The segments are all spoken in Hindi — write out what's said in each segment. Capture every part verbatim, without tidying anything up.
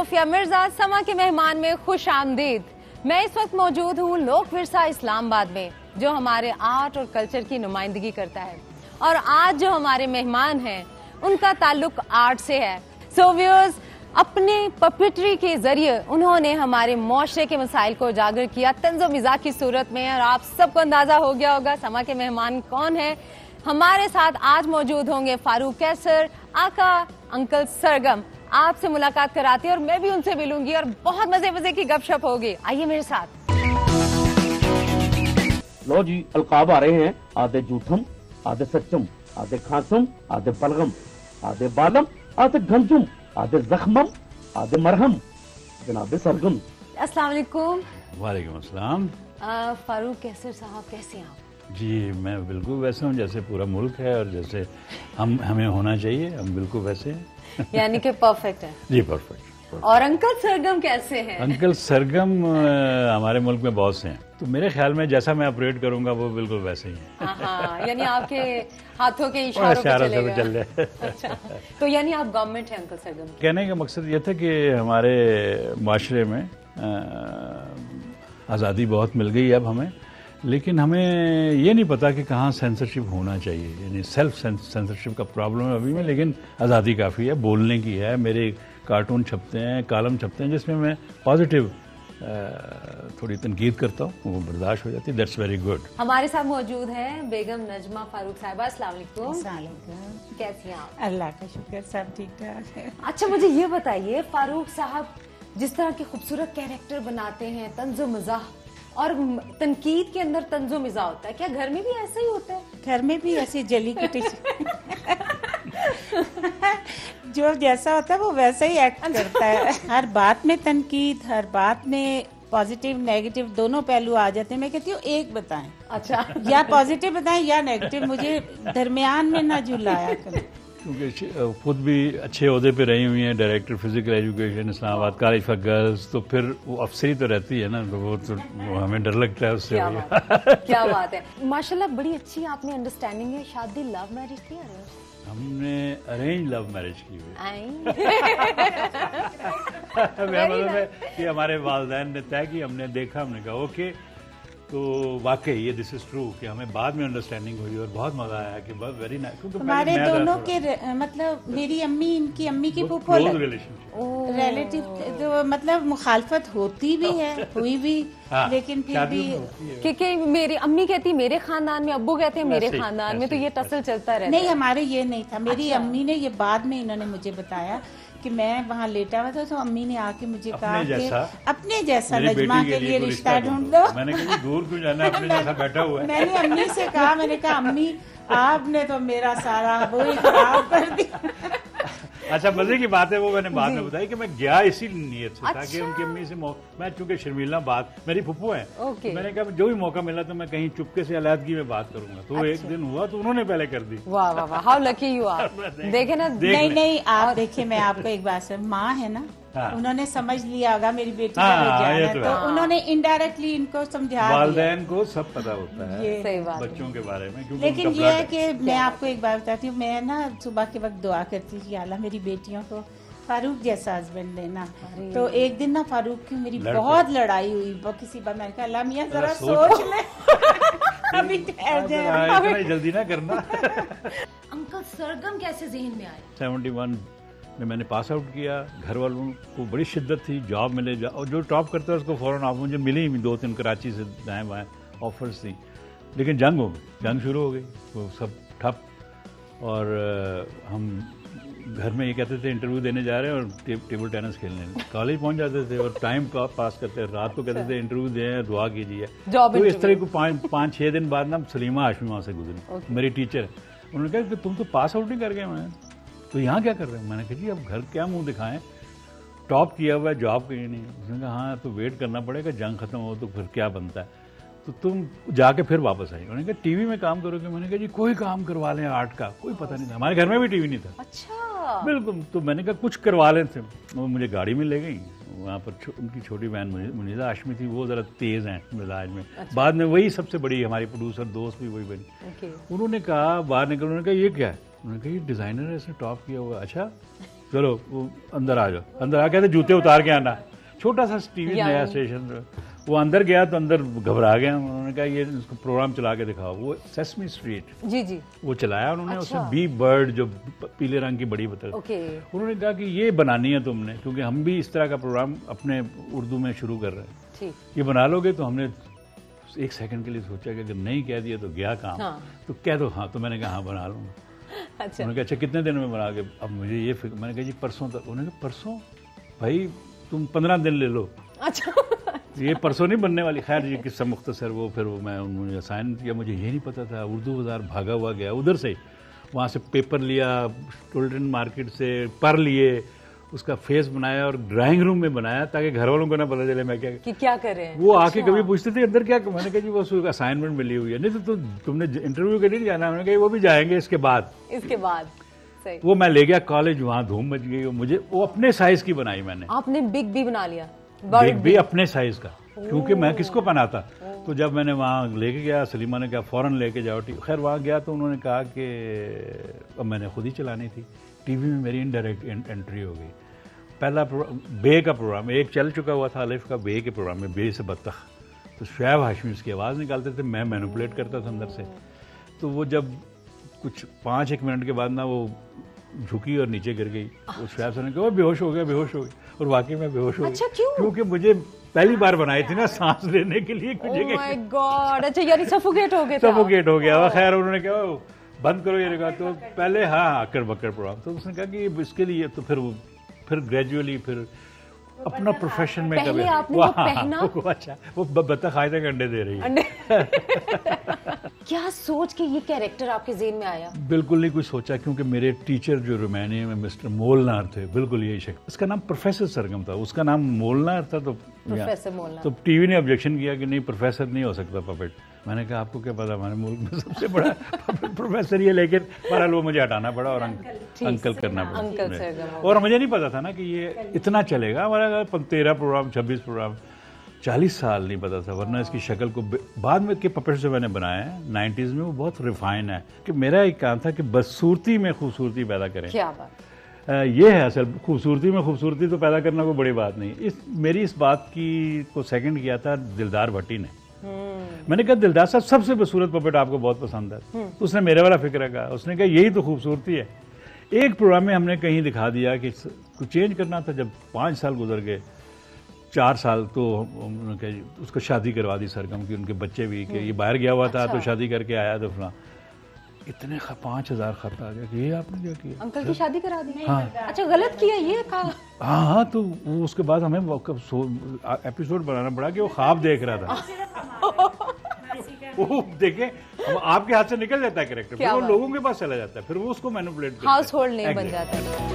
आफिया मिर्जा, समा के मेहमान में खुश आमदीद। मैं इस वक्त मौजूद हूँ लोक विरसा इस्लामाबाद में, जो हमारे आर्ट और कल्चर की नुमाइंदगी करता है। और आज जो हमारे मेहमान हैं उनका ताल्लुक आर्ट से है। सो व्यूअर्स, अपने पपेट्री के जरिए उन्होंने हमारे मुआशरे के मसाइल को उजागर किया तंज़ो मिज़ाह की सूरत में। और आप सबको अंदाजा हो गया होगा समा के मेहमान कौन है। हमारे साथ आज मौजूद होंगे फारूक कैसर, आका अंकल सरगम। आपसे मुलाकात कराती है और मैं भी उनसे मिलूंगी और बहुत मजे मजे की गपशप होगी। आइए मेरे साथ। लो जी, अलकाब आ रहे हैं। आधे जूठम, आधे सच्चम, आधे खासम, आधे बलगम, आधे बालम, आधे गंजुम, आधे जख्मम, आधे मरहम, जनाब सरगम। अस्सलाम वालेकुम। वालेकुम अस्सलाम। फारूक कैसर साहब, कैसे हैं आप? जी मैं बिल्कुल वैसे हूँ जैसे पूरा मुल्क है और जैसे हम हमें होना चाहिए, हम बिल्कुल वैसे हैं। यानी कि परफेक्ट है। जी परफेक्ट। और अंकल सरगम कैसे हैं? अंकल सरगम आ, हमारे मुल्क में बहुत से हैं, तो मेरे ख्याल में जैसा मैं ऑपरेट करूंगा वो बिल्कुल वैसे ही है। हाँ, यानी आपके हाथों के इशारों पे चलेगा। चल जाए। अच्छा, तो यानी आप गवर्नमेंट हैं अंकल सरगम? कहने का मकसद ये था कि हमारे माशरे में आज़ादी बहुत मिल गई अब हमें, लेकिन हमें ये नहीं पता कि कहाँ सेंसरशिप होना चाहिए। यानी सेल्फ सेंसरशिप का प्रॉब्लम है अभी में, लेकिन आज़ादी काफ़ी है, बोलने की है। मेरे कार्टून छपते हैं, कालम छपते हैं जिसमें मैं पॉजिटिव थोड़ी तनकीद करता हूँ, वो बर्दाश्त हो जाती है। That's very good. हमारे साथ मौजूद है बेगम नजमा फारूक साहिबा। अस्सलाम वालेकुम। कैसी हैं आप? अल्लाह का शुक्र, सब ठीक ठाक है। अच्छा, मुझे ये बताइए फारूक साहब, जिस तरह के खूबसूरत कैरेक्टर बनाते हैं, तंज़ो मज़ाह और तनकीद के अंदर तंज़ो मिज़ाह होता है, क्या घर में भी ऐसा ही होता है? घर में भी ऐसी जली कटी जो जैसा होता है वो वैसा ही एक्ट करता है। हर बात में तनकीद, हर बात में पॉजिटिव नेगेटिव दोनों पहलू आ जाते हैं। मैं कहती हूँ एक बताएं। अच्छा, या पॉजिटिव बताएं या नेगेटिव, मुझे दरमियान में ना झुलाया करें। क्योंकि खुद भी अच्छे ओहदे पे रही हुई हैं, director physical education Islamabad college for girls, तो फिर वो अफसरी तो रहती है ना, तो वो तो वो हमें डर लगता है उससे। क्या बात, क्या बात है। माशाल्लाह बड़ी अच्छी आपने अंडरस्टैंडिंग है। शादी लव मैरिज की अरेंज? हमने अरेंज लव मैरिज की हुई। Very मतलब है nice. कि हमारे वालिदैन ने तय की, हमने देखा, हमने कहा ओके। तो वाकई ये दिस इज ट्रू कि हमें बाद में अंडरस्टैंडिंग हुई और बहुत मजा आया कि बहुत वेरी नाइस। हमारे दोनों के र- मतलब मेरी अम्मी इनकी अम्मी की फूफो रिलेशनशिप रिलेटिव, तो मतलब मुखालफत होती भी है, हुई भी, हाँ, लेकिन फिर भी क्योंकि मेरी अम्मी कहती मेरे खानदान में, अब्बू कहते हैं मेरे ऐसे ही, खानदान में, तो ऐसे ये ही, टसल चलता रहता नहीं, है। हमारे ये नहीं था। मेरी अच्छा। अम्मी ने ये बाद में इन्होंने मुझे बताया कि मैं वहाँ लेटा हुआ था, तो अम्मी ने आके मुझे कहा कि अपने जैसा नजमा के लिए रिश्ता ढूंढ लो। मैंने कहा दूर क्यों जाना, अपने जैसा बैठा हुआ है। मैंने अम्मी से कहा, मैंने कहा अम्मी आपने तो मेरा सारा वो ही खराब कर दिया। अच्छा, मजे की बात है वो मैंने बाद में बताई कि मैं गया इसी नीयत से था कि अच्छा। उनकी अम्मी से मौ- मैं चूंकि शर्मिला बात मेरी फुप्पो है, ओके। मैंने कहा जो भी मौका मिला तो मैं कहीं चुपके से अलहदगी में बात करूंगा। तो एक दिन हुआ तो उन्होंने पहले कर दी। वाह वाह वाह, हाउ लकी यू आर। देखे ना, देख नहीं ले। नहीं, आप देखिए, मैं आपको एक बात से, माँ है ना, हाँ। उन्होंने समझ लिया होगा मेरी बेटी का हाँ, रुझान ये है, तो तो है। उन्होंने इनडायरेक्टली इनको समझा दिया। वालिदैन को सब पता होता है ये सही बात है। बच्चों के बारे में, क्योंकि लेकिन उनका ये है blood कि मैं आपको एक बात बताती हूँ, मैं ना सुबह के वक्त दुआ करती थी, अल्लाह मेरी बेटियों को फारूक जैसा हस्बैंड देना। तो एक दिन ना फारूक की मेरी लड़ बहुत लड़ाई हुई, वो किसी बात, मैंने कहा अल्लाह मियाँ जरा जरा सोच सोच ले। अभी ठहर जाए। हाँ, इतना जल्दी ना करना। अंकल सरगम कैसे जहन में आए? सेवेंटी वन में मैंने पास आउट किया। घर वालों को बड़ी शिद्दत थी, जॉब मिले जा, और जो टॉप करता है उसको फौरन ऑफ। मुझे मिली भी दो तीन कराची से दाएँ बाएँ ऑफर्स थी, लेकिन जंग हो गई, जंग शुरू हो गई, वो सब ठप। और अ, हम घर में ये कहते थे इंटरव्यू देने जा रहे हैं और टे, टेबल टेनिस खेलने। कॉलेज पहुंच जाते थे और टाइम पास करते, रात को कहते थे इंटरव्यू दें, दुआ कीजिए। तो इस तरह को पाँच पाँच छः दिन बाद ना सलीमा हाशमी वहाँ से गुजरी, मेरी टीचर। उन्होंने कहा कि तुम तो पास आउट नहीं कर गए। मैं तो यहाँ क्या कर रहे हैं? मैंने कहा जी अब घर क्या मुंह दिखाएं, टॉप किया हुआ है, जॉब कहीं नहीं। उसने कहा हाँ तो वेट करना पड़ेगा, जंग खत्म हो तो फिर क्या बनता है, तो तुम जाके फिर वापस आई। उन्होंने कहा टीवी में काम करोगे? मैंने कहा जी कोई काम करवा लें आर्ट का, कोई पता नहीं था, हमारे घर में भी टीवी नहीं था। अच्छा, बिल्कुल। तो मैंने कहा कुछ करवा लें थे। वो मुझे गाड़ी में ले गई, वहाँ पर छो, उनकी छोटी बहन मुनीजा हाशमी थी, वो ज़रा तेज़ हैं मिजाज में। अच्छा। बाद में वही सबसे बड़ी हमारी प्रोड्यूसर दोस्त भी वही बनी। उन्होंने कहा बाहर निकल, उन्होंने कहा ये क्या है? उन्होंने कहा ये डिज़ाइनर है, इसने टॉप किया हुआ। अच्छा, चलो वो अंदर आ जाओ, अंदर आ कहते जूते उतार के आना, छोटा सा टीवी नया स्टेशन। वो अंदर गया तो अंदर घबरा गया, उन्होंने कहा ये इसको प्रोग्राम चला के दिखाओ। वो सेसमी स्ट्रीट जी जी वो चलाया उन्होंने। अच्छा। उसमें बी बर्ड जो पीले रंग की बड़ी बतख, ओके उन्होंने कहा कि ये बनानी है तुमने, क्योंकि हम भी इस तरह का प्रोग्राम अपने उर्दू में शुरू कर रहे हैं, ठीक, ये बना लोगे? तो हमने एक सेकंड के लिए सोचा कि अगर नहीं कह दिया तो गया काम। हाँ। तो कह दो हाँ, तो मैंने कहा हाँ बना लूँगा। अच्छा उन्होंने कहा अच्छा कितने दिन में बना के? अब मुझे ये फिक्र, मैंने कहा जी परसों तक। उन्होंने कहा परसों? भाई तुम पंद्रह दिन ले लो। अच्छा ये परसों नहीं बनने वाली। खैर ये किस्सा मुख्तसर, वो फिर वो मैं उन्होंने असाइन किया, मुझे ये नहीं पता था। उर्दू बाज़ार भागा हुआ गया उधर से, वहाँ से पेपर लिया, टोल्टन मार्केट से पर लिए, उसका फेस बनाया और ड्राइंग रूम में बनाया ताकि घर वालों को ना पता चले मैं क्या कि क्या कर रहे हैं। वो आके कभी पूछते थे अंदर क्या, मैंने कहा जी वो असाइनमेंट मिली हुई है। नहीं तो तु, तुमने इंटरव्यू के लिए नहीं जाना? मैंने कहा वो भी जाएंगे इसके बाद। इसके बाद सही। वो मैं ले गया कॉलेज, वहाँ धूम मच गई। मुझे वो अपने साइज की बनाई मैंने। आपने बिग बी बना लिया? बिग बी अपने साइज का, क्योंकि मैं किसको पहनाता। तो जब मैंने वहाँ लेके गया, सलीमा ने कहा फ़ौरन लेके जाओ। खैर वहाँ गया तो उन्होंने कहा कि अब मैंने खुद ही चलानी थी। टीवी में मेरी इनडायरेक्ट एंट्री हो गई। पहला बे का प्रोग्राम एक चल चुका हुआ था, अलिफ का बे के प्रोग्राम में, बे से बत्तख। तो शुएब हाशमी उसकी आवाज़ निकालते थे, मैं मैनिपुलेट करता था अंदर से। तो वो जब कुछ पाँच एक मिनट के बाद ना वो झुकी और नीचे गिर गई। वो शुएब सर ने कहा बेहोश हो गया, बेहोश हो गई। और वाकई में बेहोश हो गई। अच्छा क्यों? क्योंकि मुझे पहली बार बनाई थी ना सांस लेने के लिए कुछ जगह। ओह माय गॉड, अच्छा यानी सफोकेट हो गए थे? सफोकेट हो गया। खैर उन्होंने कहा बंद करो ये रिकॉर्ड। तो पहले हाँ अक्कर बक्कर प्रोग्राम। तो उसने कहा कि इसके लिए तो फिर वो फिर ग्रेजुअली फिर अपना प्रोफेशन में पहले कभी आपने वो पहना? वो अच्छा वो बत्तख आए तक अंडे दे रही है। अंडे क्या सोच के ये कैरेक्टर आपके ज़हन में आया? बिल्कुल नहीं कुछ सोचा, क्योंकि मेरे टीचर जो रोमानिया में मिस्टर मोलनार थे, बिल्कुल यही शख्स। उसका नाम प्रोफेसर सरगम था, उसका नाम मोलनार था। तो प्रोफेसर मोलनार। तो टीवी ने ऑब्जेक्शन किया कि नहीं प्रोफेसर नहीं हो सकता पपेट। मैंने कहा आपको क्या पता, हमारे मुल्क में सबसे बड़ा प्रोफेसर ये। लेकिन बहरहाल वो मुझे हटाना पड़ा और अंकल अंकल करना पड़ा। अंकल सरगम। और मुझे नहीं पता था ना कि ये इतना चलेगा। हमारा तेरह प्रोग्राम, छब्बीस प्रोग्राम, चालीस साल नहीं पता था। वरना इसकी शक्ल को बाद में के पपेट जो मैंने बनाए हैं नाइन्टीज़ में, वो बहुत रिफाइन है। कि मेरा एक काम था कि बदसूरती में खूबसूरती पैदा करें। क्या बात, ये है असल खूबसूरती में खूबसूरती तो पैदा करना कोई बड़ी बात नहीं। इस मेरी इस बात की को सेकंड किया था दिलदार भट्टी ने। मैंने कहा दिलदार साहब सबसे बदसूरत पपेट आपको बहुत पसंद है। तो उसने मेरे वाला फिक्र कहा, उसने कहा यही तो खूबसूरती है। एक प्रोग्राम में हमने कहीं दिखा दिया कि कुछ चेंज करना था। जब पाँच साल गुजर गए, चार साल, तो उन्होंने कहा उसको शादी करवा दी सरगम की। उनके बच्चे भी कि ये बाहर गया हुआ था तो शादी करके आया तो फला। इतने पाँच हजार खत आ गया कि ये आपने क्या किया? अंकल की शादी करा दी? हाँ। अच्छा गलत किया ये कहा? हाँ हाँ। तो वो उसके बाद हमें एपिसोड बनाना पड़ा कि वो ख्वाब देख रहा था। वो देखे अब आपके हाथ से निकल जाता है कैरेक्टर, फिर वो लोगों के पास चला जाता है, फिर वो उसको मैनिपुलेट करता है। हाउस होल्ड नेम बन जाता है।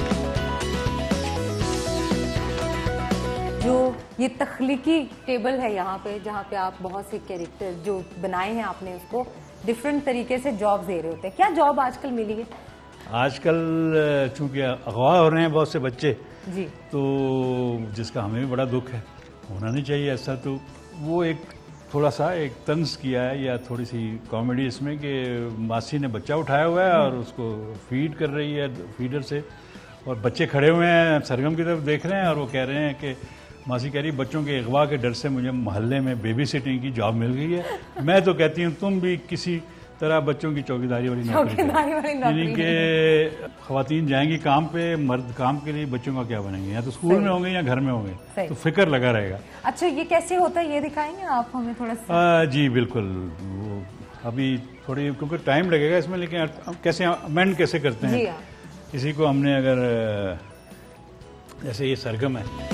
जो ये तख्लीकी टेबल है यहाँ पे, जहाँ पे आप बहुत से कैरेक्टर जो बनाए हैं आपने, उसको डिफरेंट तरीके से जॉब दे रहे होते हैं। क्या जॉब आजकल मिली है? आजकल चूंकि अगवा हो रहे हैं बहुत से बच्चे जी, तो जिसका हमें भी बड़ा दुख है, होना नहीं चाहिए ऐसा। तो वो एक थोड़ा सा एक तंज किया है या थोड़ी सी कॉमेडी इसमें कि मासी ने बच्चा उठाया हुआ है और उसको फीड कर रही है फीडर से, और बच्चे खड़े हुए हैं सरगम की तरफ देख रहे हैं और वो कह रहे हैं कि मासी कह रही बच्चों के अगवा के डर से मुझे मोहल्ले में बेबी सिटिंग की जॉब मिल गई है। मैं तो कहती हूँ तुम भी किसी तरह बच्चों की चौकीदारी वाली नौकरी करें। यानी कि खवातीन जाएंगी काम पे, मर्द काम के लिए, बच्चों का क्या बनेंगे? या तो स्कूल में होंगे या घर में होंगे, तो फिक्र लगा रहेगा। अच्छा ये कैसे होता है ये दिखाएंगे आप हमें थोड़ा सा? आ, जी बिल्कुल। वो अभी थोड़ी क्योंकि टाइम लगेगा इसमें, लेकिन कैसे अमेंड कैसे करते हैं इसी को हमने, अगर जैसे ये सरगम है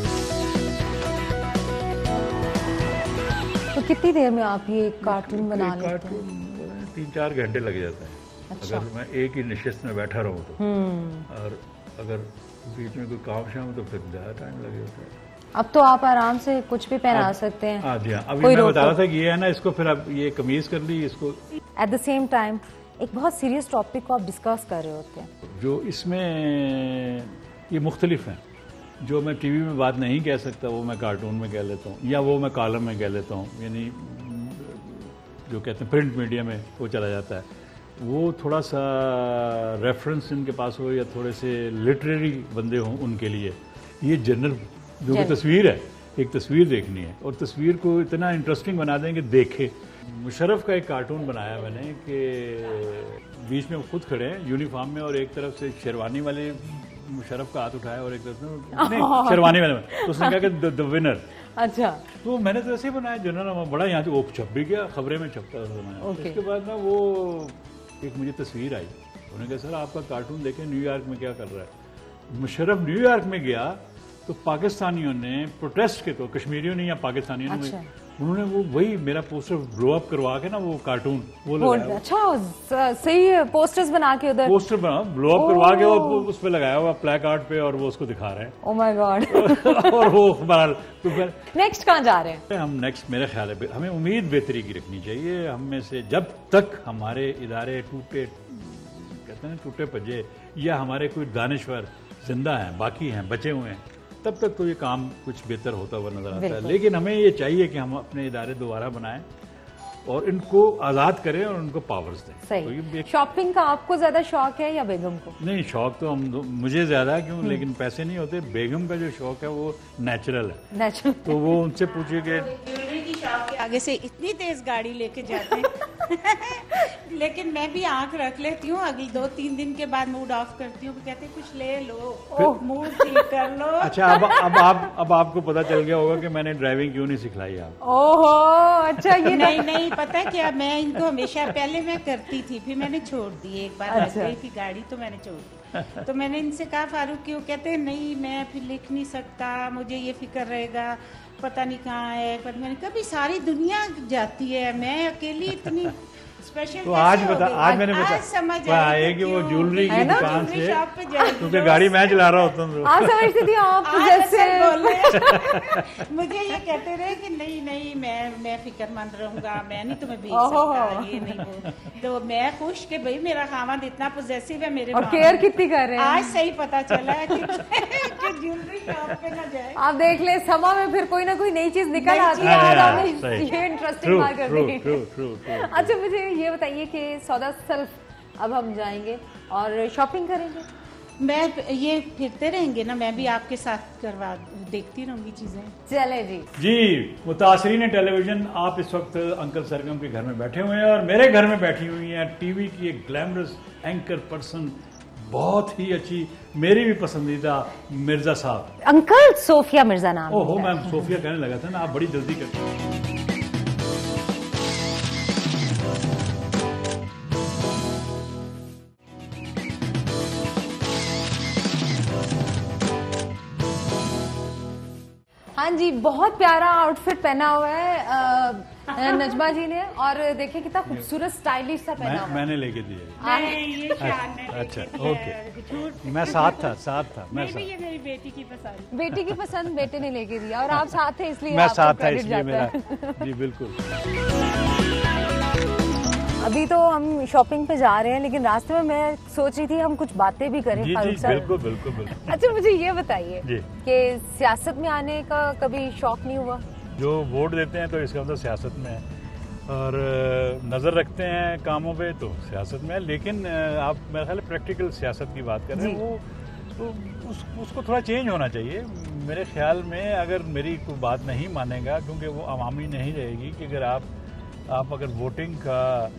तो कितनी देर में आप ये कार्टून बना लेते हैं? तीन चार घंटे लग जाता है। अच्छा। अगर मैं एक ही निश्चित में बैठा रहूँ तो, और अगर बीच में कोई काम शाम तो फिर ज़्यादा टाइम लग जाता है। अब तो आप आराम से कुछ भी पहना सकते हैं। हाँ जी हाँ। अभी मैं बता रहा था कि ये है ना, इसको फिर आप ये कमीज कर ली इसको। एट द सेम टाइम एक बहुत सीरियस टॉपिक को आप डिस्कस कर रहे होते हैं। जो इसमें ये मुख्तलिफ हैं, जो मैं टीवी में बात नहीं कह सकता वो मैं कार्टून में कह लेता हूँ, या वो मैं कॉलम में कह लेता हूँ। यानी जो कहते हैं प्रिंट मीडिया में वो चला जाता है। वो थोड़ा सा रेफरेंस इनके पास हो या थोड़े से लिटरेरी बंदे हों उनके लिए ये जनरल जो कि तस्वीर है, एक तस्वीर देखनी है और तस्वीर को इतना इंटरेस्टिंग बना दें कि देखे। मुशर्रफ का एक कार्टून बनाया मैंने कि बीच में वो खुद खड़े हैं यूनिफॉर्म में और एक तरफ से शेरवानी वाले मुशर्रफ का हाथ उठाया और एक तरफ से नहीं शेरवानी वाले तो उसने कहा कि द विनर। अच्छा, तो मैंने तो ऐसे ही बनाया जनरल, बड़ा यहाँ से वो छप भी गया, खबरें में छपता था। उसके बाद ना वो एक मुझे तस्वीर आई, उन्होंने कहा सर आपका कार्टून देखें न्यूयॉर्क में क्या कर रहा है। मुशर्रफ न्यूयॉर्क में गया तो पाकिस्तानियों ने प्रोटेस्ट के तो कश्मीरियों ने या पाकिस्तानियों ने अच्छा। उन्होंने वो वही मेरा पोस्टर ब्लो अप करवा के ना वो कार्टून वो लगाया। अच्छा, सही है, पोस्टर्स बना के उधर पोस्टर बना ब्लो अप करवा के और उस पे लगाया हुआ प्ले कार्ड पे और वो उसको दिखा रहे हैं। Oh my God. और वो बहरहाल तो फिर नेक्स्ट कहाँ जा रहे हैं? हम नेक्स्ट मेरे ख्याल है हमें उम्मीद बेहतरी की रखनी चाहिए। हम में से जब तक हमारे इदारे टूटे कहते हैं टूटे पजे या हमारे कोई दानिश्वर जिंदा हैं, बाकी हैं, बचे हुए हैं, तब तक तो ये काम कुछ बेहतर होता हुआ नजर आता है। लेकिन हमें ये चाहिए कि हम अपने इदारे दोबारा बनाएं और इनको आज़ाद करें और उनको पावर्स दें। सही। शॉपिंग का आपको ज्यादा शौक है या बेगम को? नहीं, शौक तो हम मुझे ज्यादा क्यों, लेकिन पैसे नहीं होते। बेगम का जो शौक है वो नेचुरल है। नेचुरल। तो वो उनसे पूछिए कि ज्वेलरी की शॉप के आगे से इतनी तेज गाड़ी लेके जाते हैं लेकिन मैं भी आंख रख लेती हूँ, अगले दो तीन दिन के बाद मूड ऑफ करती हूँ, कहते हैं कुछ ले लो, मूड ठीक कर लो। अच्छा, अब अब आप अब आपको पता चल गया होगा कि मैंने ड्राइविंग क्यों नहीं सिखलाई आप। ओहो, अच्छा ये नहीं नहीं पता क्या, मैं इनको हमेशा पहले मैं करती थी, फिर मैंने छोड़ दी। एक बार लग गई थी गाड़ी तो मैंने छोड़ दी। तो मैंने इनसे कहा फारूक क्यों, कहते हैं नहीं मैं फिर लिख नहीं सकता, मुझे ये फिक्र रहेगा पता नहीं कहाँ है। पर मैंने कभी सारी दुनिया जाती है, मैं अकेली इतनी स्पेशल। तो आज बता, आज मैंने बता समझ आया कि वो ज्वेलरी की दुकान से, शॉप पे जाएगी क्योंकि गाड़ी मैं चला रहा होता हूँ। आप समझती थी आप जैसे बोल रहे मुझे ये कहते रहे कि नहीं नहीं मैं मैं फिक्रमंद रहूंगा, मैं नहीं तुम्हें भेज सकता, ये नहीं वो। तो मैं खुश कि भाई मेरा खामद इतना पॉजेसिव है मेरे और केयर कितनी कर रहे हैं। आज सही पता चला है कि ज्वेलरी शॉप पे ना जाए। आप देख ले समा में फिर कोई ना कोई नई चीज निकल आती है। आज आपने ये इंटरेस्टिंग बात कर दी। अच्छा, मुझे ये बताइए कि सौदा सेल्फ अब हम जाएंगे और शॉपिंग करेंगे। मैं ये फिरते रहेंगे ना, मैं भी आपके साथ करवा देखती रहूंगी चीजें। चले जी जी। मुतासरीन टेलीविजन, आप इस वक्त अंकल सरगम के घर में बैठे हुए हैं और मेरे घर में बैठी हुई हैं टीवी की एक ग्लैमरस एंकर पर्सन, बहुत ही अच्छी, मेरी भी पसंदीदा मिर्जा साहब। अंकल सोफिया मिर्जा नाम। ओहो, मैं सोफिया कहने लगा था ना, आप बड़ी जल्दी करते हैं। हाँ जी, बहुत प्यारा आउटफिट पहना हुआ है नजमा जी ने, और देखिए कितना खूबसूरत स्टाइलिश सा पहना हुआ है। मैंने लेके दिया। ये शान है। अच्छा, ओके, मैं साथ था साथ था मैं ये मेरी बेटी की पसंद। बेटी की पसंद बेटे ने लेके दिया और आप साथ थे इसलिए मैं आपको साथ था क्रेडिट इसलिए जाता मेरा है। जी बिल्कुल। अभी तो हम शॉपिंग पे जा रहे हैं, लेकिन रास्ते में मैं सोच रही थी हम कुछ बातें भी करें जी फारूक जी साहब। बिल्कुल बिल्कुल बिल्कुल। अच्छा, मुझे ये बताइए जी। कि सियासत में आने का कभी शौक नहीं हुआ? जो वोट देते हैं तो इसका मतलब सियासत में है, और नज़र रखते हैं कामों पे तो सियासत में है। लेकिन आप मेरे ख्याल प्रैक्टिकल सियासत की बात कर रहे हैं, वो तो उस, उसको थोड़ा चेंज होना चाहिए मेरे ख्याल में। अगर मेरी कोई बात नहीं मानेगा, क्योंकि वो अवामी नहीं रहेगी कि अगर आप आप अगर वोटिंग का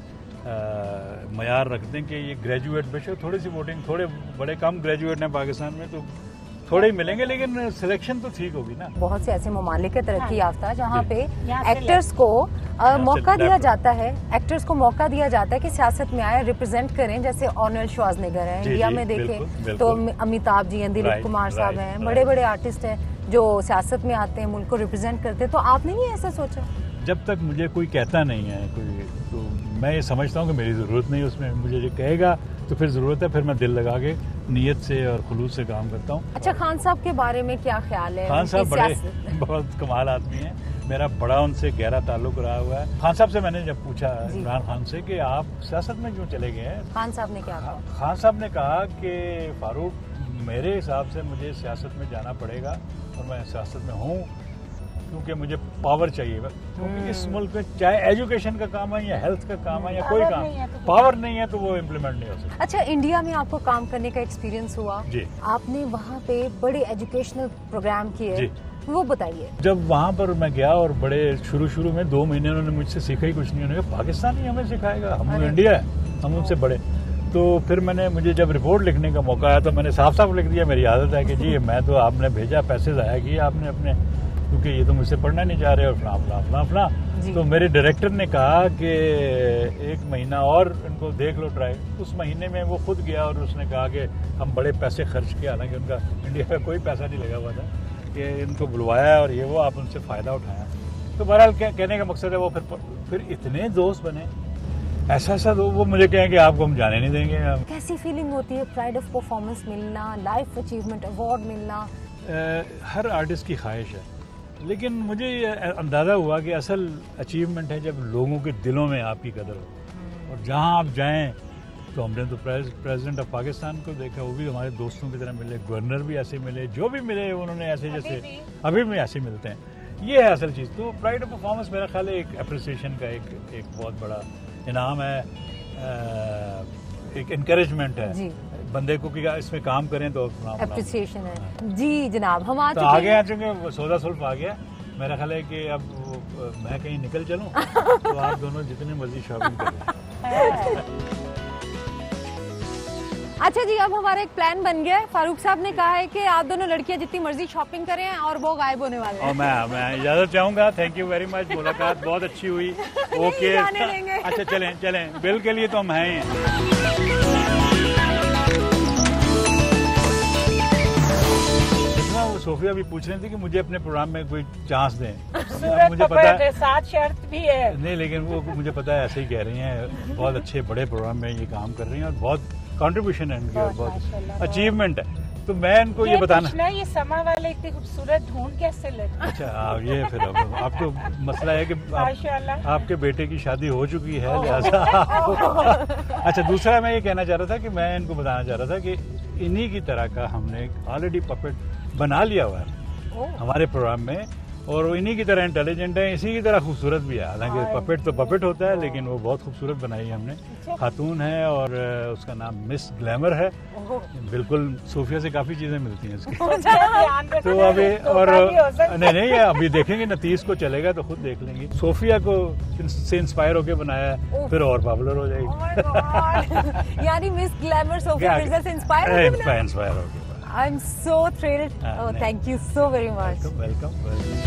मयार रखते हैं कि ये ग्रेजुएट, बेशक थोड़ी सी वोटिंग, थोड़े बड़े कम ग्रेजुएट हैं पाकिस्तान में, तो थोड़े ही मिलेंगे, लेकिन सिलेक्शन तो ठीक होगी ना। बहुत से ऐसे ममालिक तरक्की याफ्ता जहाँ पे यहाँ से एक्टर्स को आ, मौका दिया जाता है, एक्टर्स को मौका दिया जाता है कि सियासत में आए, रिप्रेजेंट करें। जैसे आर्नल्ड श्वार्ज़नेगर हैं, इंडिया में देखें तो अमिताभ जी हैं, दिलीप कुमार साहब हैं, बड़े बड़े आर्टिस्ट हैं जो सियासत में आते हैं, मुल्क को रिप्रेजेंट करते हैं। तो आपने नहीं ऐसा सोचा? जब तक मुझे कोई कहता नहीं है कोई, तो मैं ये समझता हूँ कि मेरी ज़रूरत नहीं उसमें। मुझे जो कहेगा तो फिर ज़रूरत है, फिर मैं दिल लगा के नीयत से और खुलूस से काम करता हूँ। अच्छा, खान साहब के बारे में क्या ख्याल है? खान साहब बड़े बहुत कमाल आदमी हैं, मेरा बड़ा उनसे गहरा ताल्लुक रहा हुआ है। खान साहब से मैंने जब पूछा इमरान खान से कि आप सियासत में क्यों चले गए हैं, खान साहब ने क्या कहा? खान साहब ने कहा कि फारूक, मेरे हिसाब से मुझे सियासत में जाना पड़ेगा और मैं सियासत में हूँ, क्योंकि मुझे पावर चाहिए। क्योंकि इस मुल्क में चाहे एजुकेशन का काम है या हेल्थ का काम है या कोई काम, पावर नहीं है तो वो इम्प्लीमेंट नहीं हो सकता। अच्छा, इंडिया में आपको काम करने का एक्सपीरियंस हुआ जी, आपने वहाँ पे बड़े एजुकेशनल प्रोग्राम किए जी, वो बताइए। जब वहाँ पर मैं गया और बड़े शुरू शुरू में दो महीने उन्होंने मुझसे सीखा ही कुछ नहीं। उन्होंने कहा पाकिस्तानी हमें सिखाएगा, हम इंडिया है, हम उनसे बड़े। तो फिर मैंने मुझे जब रिपोर्ट लिखने का मौका आया तो मैंने साफ साफ लिख दिया, मेरी आदत है कि जी मैं तो आपने भेजा, पैसे ज़ाया किए आपने अपने, क्योंकि ये तो मुझसे पढ़ना नहीं चाह रहे और फला फला फला फला। तो मेरे डायरेक्टर ने कहा कि एक महीना और इनको देख लो ट्राई। उस महीने में वो खुद गया और उसने कहा कि हम बड़े पैसे खर्च किए, हालांकि उनका इंडिया में कोई पैसा नहीं लगा हुआ था, कि इनको बुलवाया और ये वो आप उनसे फ़ायदा उठाया। तो बहरहाल कहने का मकसद है वो फिर फिर इतने दोस्त बने, ऐसा ऐसा तो वो मुझे कहें कि आपको हम जाने नहीं देंगे। कैसी फीलिंग होती है प्राइड ऑफ परफॉर्मेंस मिलना, लाइफ अचीवमेंट अवार्ड मिलना? आ, हर आर्टिस्ट की ख्वाहिश है, लेकिन मुझे ये अंदाज़ा हुआ कि असल अचीवमेंट है जब लोगों के दिलों में आपकी कदर हो। और जहाँ आप जाएं तो हमने तो प्रेसिडेंट ऑफ पाकिस्तान को देखा, वो भी हमारे दोस्तों की तरह मिले, गवर्नर भी ऐसे मिले, जो भी मिले उन्होंने ऐसे जैसे अभी भी ऐसे मिलते हैं। ये है असल चीज़। तो प्राइड ऑफ परफॉर्मेंस मेरा ख्याल है एक अप्रिसिएशन का एक एक बहुत बड़ा इनाम है, एक इनकरेजमेंट है जी। बंदे को कि इसमें काम करें तो अप्रिसिएशन है। जी जनाब, हम आ तो आगे आ चुके, सौदा सुल्फ आ गया। मेरा ख्याल है कि अब मैं कहीं निकल चलूं तो आप दोनों जितने मर्जी शॉपिंग करें। अच्छा जी, अब हमारा एक प्लान बन गया है। फारूक साहब ने कहा है कि आप दोनों लड़कियां जितनी मर्जी शॉपिंग करें और वो गायब होने वाले हैं। और मैं मैं इजाजत चाहूंगा। थैंक यू वेरी मच, मुलाकात बहुत अच्छी हुई। ओके, अच्छा चलें चलें, बिल के लिए तो हम हैं। जितना वो सोफिया भी पूछ रही थी कि मुझे अपने प्रोग्राम में कोई चांस दें, मुझे पता है साथ शर्त भी है नहीं, लेकिन वो मुझे पता है ऐसे ही कह रही हैं। बहुत अच्छे बड़े प्रोग्राम में ये काम कर रही हैं और बहुत कंट्रीब्यूशन है इनकी और बहुत अचीवमेंट है। तो मैं इनको ये, ये बताना, ये समा वाले इतने खूबसूरत ढूंढ कैसे लगे? अच्छा आ, ये फिर अब आपको मसला है कि आप, आपके बेटे की शादी हो चुकी है, लिहाजा अच्छा दूसरा मैं ये कहना चाह रहा था कि मैं इनको बताना चाह रहा था कि इन्हीं की तरह का हमने ऑलरेडी पपेट बना लिया हुआ है हमारे प्रोग्राम में, और इन्हीं की तरह इंटेलिजेंट है, इसी की तरह खूबसूरत भी है। हालांकि पपेट तो पपेट होता है, लेकिन वो बहुत खूबसूरत बनाई है हमने। खातून है और उसका नाम मिस ग्लैमर है। बिल्कुल सोफिया से काफी चीजें मिलती हैं इसकी। तो अभी और नहीं नहीं अभी देखेंगे, नतीज को चलेगा तो खुद देख लेंगे। सोफिया को से इंस्पायर होकर बनाया है, फिर और पॉपुलर हो जाएगी। यानी मिस ग्लैमर सोफिया मिर्जा से इंस्पायर इंस्पायर हो गया। I'm so thrilled. Uh, oh, thank you so very much. Welcome, welcome.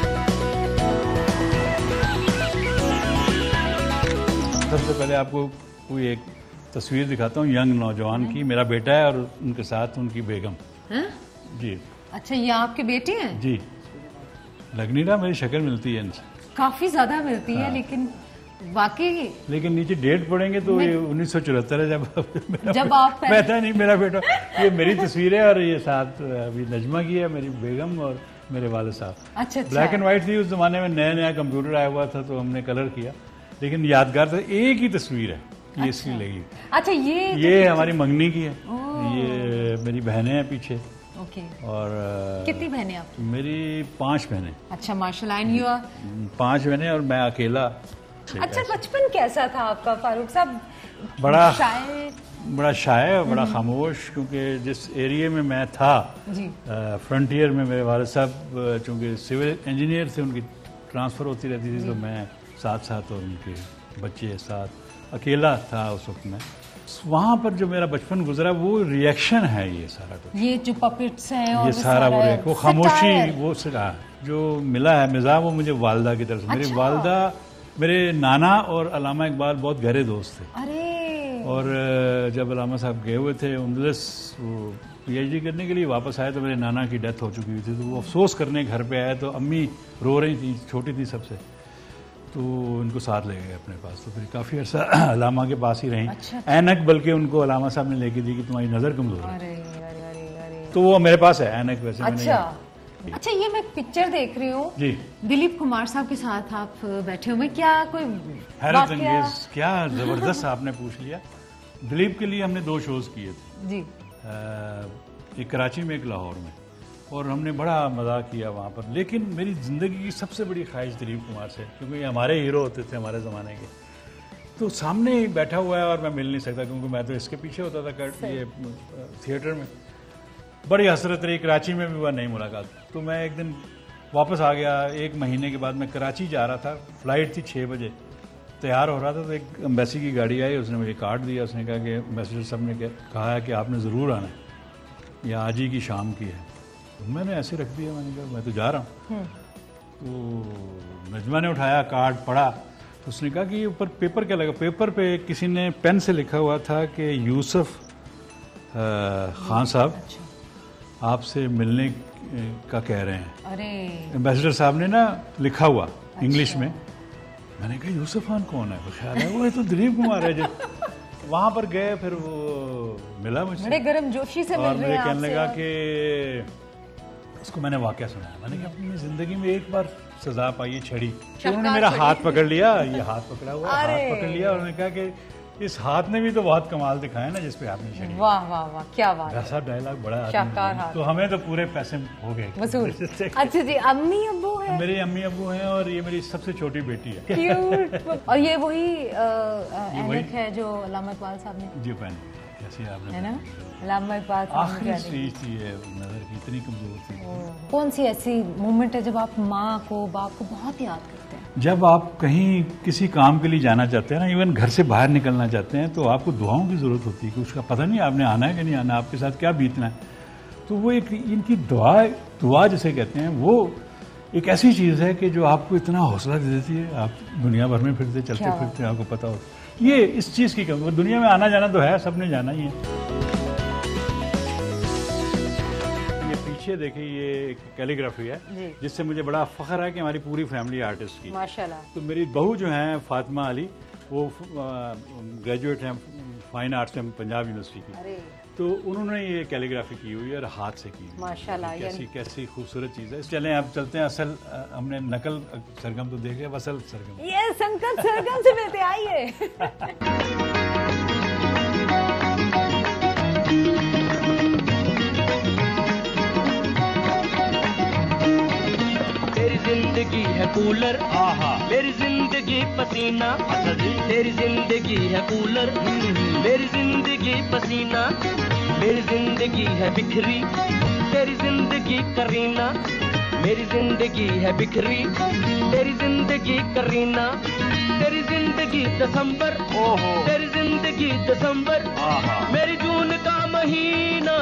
सबसे पहले आपको कोई एक तस्वीर दिखाता हूँ यंग नौजवान की। मेरा बेटा है और उनके साथ उनकी बेगम। हैं? जी। अच्छा, ये आपके बेटे हैं? जी। लग नहीं रहा, मेरी शक्ल मिलती है इनसे। काफी ज्यादा मिलती है, लेकिन वाकई। लेकिन नीचे डेट पढ़ेंगे तो ये उन्नीस सौ चौहत्तर है जब जब आप मैं नहीं, मेरा बेटा, ये मेरी तस्वीर है और ये साथ अभी नजमा की है, मेरी बेगम और मेरे वाले साहब। अच्छा, ब्लैक एंड व्हाइट थी उस जमाने में, नया नया कंप्यूटर आया हुआ था तो हमने कलर किया, लेकिन यादगार था। एक ही तस्वीर है ये, इसकी लगी। अच्छा, ये ये हमारी मंगनी की है, ये मेरी बहनें हैं पीछे। ओके। और कितनी बहनें आपकी? मेरी पांच बहनें। अच्छा, माशाल्लाह। And you are? पांच बहनें और मैं अकेला। अच्छा, बचपन कैसा था आपका फारूक साहब? बड़ा शाय बड़ा शाय और बड़ा खामोश, क्योंकि जिस एरिया में मैं था जी, फ्रंटियर में, मेरे वाले साहब चूँकि सिविल इंजीनियर से उनकी ट्रांसफ़र होती रहती थी, तो मैं साथ साथ और उनके बच्चे साथ अकेला था उस वक्त में। वहाँ पर जो मेरा बचपन गुजरा वो रिएक्शन है, ये सारा कुछ, ये जो पपेट्स हैं और ये सारा वो वो खामोशी, वो सिरा जो मिला है मिजाज, वो मुझे वालदा की तरफ से। मेरी वालदा, मेरे नाना और अलामा इकबाल बहुत गहरे दोस्त थे। अरे! और जब अलामा साहब गए हुए थे उमदलस वो पीएचडी करने के लिए, वापस आए तो मेरे नाना की डेथ हो चुकी हुई थी, तो वो अफसोस करने घर पे आए, तो अम्मी रो रही थी, छोटी थी सबसे, तो उनको साथ ले गए अपने पास। तो फिर काफ़ी अर्सा अलामा के पास ही रहीं। अच्छा, ऐनक बल्कि उनको अलामा साहब ने लेके दी कि तुम्हारी नज़र कमज़ोर है। अरे, अरे, अरे, अरे। तो वो मेरे पास है ऐनक वैसे। अच्छा अच्छा, ये मैं पिक्चर देख रही हूँ जी, दिलीप कुमार साहब के साथ आप बैठे हुए, क्या कोई हैरत अंगेज, क्या जबरदस्त आपने पूछ लिया। दिलीप के लिए हमने दो शोज किए थे जी, आ, एक कराची में एक लाहौर में। और हमने बड़ा मज़ा किया वहाँ पर। लेकिन मेरी ज़िंदगी की सबसे बड़ी ख्वाहिश दिलीप कुमार से, क्योंकि ये हमारे हीरो होते थे हमारे ज़माने के, तो सामने ही बैठा हुआ है और मैं मिल नहीं सकता क्योंकि मैं तो इसके पीछे होता था कर ये थिएटर में। बड़ी हसरत रही, कराची में भी हुआ नहीं मुलाकात। तो मैं एक दिन वापस आ गया, एक महीने के बाद मैं कराची जा रहा था, फ्लाइट थी छः बजे, तैयार हो रहा था तो एक एम्बेसी की गाड़ी आई, उसने मुझे कार्ड दिया, उसने कहा कि एम्बेसडर साहब ने कहा है कि आपने ज़रूर आना है, यह आज ही की शाम की है। तो मैंने ऐसे रख दिया, मैंने कहा मैं तो जा रहा हूँ। तो नजमा ने उठाया कार्ड, पढ़ा, तो उसने कहा कि ऊपर पेपर क्या लगा, पेपर पे किसी ने पेन से लिखा हुआ था कि यूसुफ खान साहब आपसे मिलने का कह रहे हैं। अरे एम्बेसडर साहब ने ना लिखा हुआ इंग्लिश में। मैंने कहा यूसुफ खान कौन है? वो ख्याल है वो तो दिलीप कुमार है। जो वहाँ पर गए फिर वो मिला मुझसे, बड़े गर्म जोशी से मिल और रहे मुझे हैं कहने आपसे लगा और- कि उसको मैंने वाकया सुनाया। मैंने कहा अपनी जिंदगी में एक बार सजा पाई है छड़ी। तो शाहकार उन्होंने मेरा छड़ी। हाथ पकड़ लिया, ये हाथ पकड़ा हुआ है, अरे। हाथ पकड़ लिया और उन्होंने कहा कि इस हाथ ने भी तो बहुत कमाल दिखाया ना जिसपे आपने छड़ी। वाह वाह वाह, क्या बात है, वैसा डायलॉग बड़ा आदमी शाहकार है। हाथ। तो हमें तो पूरे पैसे हो गए वसूल। अच्छा जी, अम्मी अब्बू है, मेरे अम्मी अब्बू हैं और ये मेरी सबसे छोटी बेटी है। क्यूट। और ये वही अ, अ, ये वही- ऐनक है जो अल्लामा इकबाल साहब ने, जी पहन कैसे आपने है ना, अल्लामा इकबाल साहब ने आखिरी क्या देखा। स्टेज थी ये नजर की, इतनी कमजोर थी। कौन सी ऐसी मोमेंट है जब आप माँ को, बाप को बहुत याद करते हैं? जब आप कहीं किसी काम के लिए जाना चाहते हैं ना, इवन घर से बाहर निकलना चाहते हैं, तो आपको दुआओं की जरूरत होती है कि उसका पता नहीं आपने आना है कि नहीं आना, आपके साथ क्या बीतना है। तो वो एक इनकी दुआ दुआ जिसे कहते हैं, वो एक ऐसी चीज़ है कि जो आपको इतना हौसला दे देती है। आप दुनिया भर में फिरते चलते क्या बात फिरते आपको पता हो, ये इस चीज़ की कमी। दुनिया में आना जाना तो है, सबने जाना ही है। ये पीछे देखिए, ये एक कैलीग्राफी है जी। जिससे मुझे बड़ा फख्र है कि हमारी पूरी फैमिली आर्टिस्ट की। माशाल्लाह। तो मेरी बहू जो हैं फातिमा अली, वो ग्रेजुएट हैं फाइन आर्ट्स में पंजाब यूनिवर्सिटी की। अरे तो उन्होंने ये कैलीग्राफी की हुई है और हाथ से की हुई है। माशाल्लाह, कैसी कैसी खूबसूरत चीज़ है। चलें अब चलते हैं असल, अ, हमने नकल सरगम तो देख लिया, अब असल सरगम। ये संकट सरगम से मिलते, आइए। तेरी जिंदगी है कूलर, आहा, मेरी जिंदगी पसीना, तेरी जिंदगी है कूलर, मेरी जिंदगी पसीना, मेरी जिंदगी है बिखरी, तेरी जिंदगी करीना, मेरी जिंदगी है बिखरी, तेरी जिंदगी करीना, तेरी जिंदगी दिसंबर, ओहो, तेरी जिंदगी दिसंबर, आहा, मेरी जून का महीना।